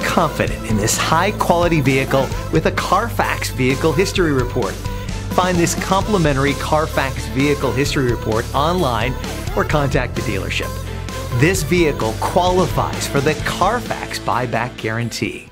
confident in this high-quality vehicle with a Carfax Vehicle History Report. Find this complimentary Carfax Vehicle History Report online or contact the dealership. This vehicle qualifies for the Carfax Buyback Guarantee.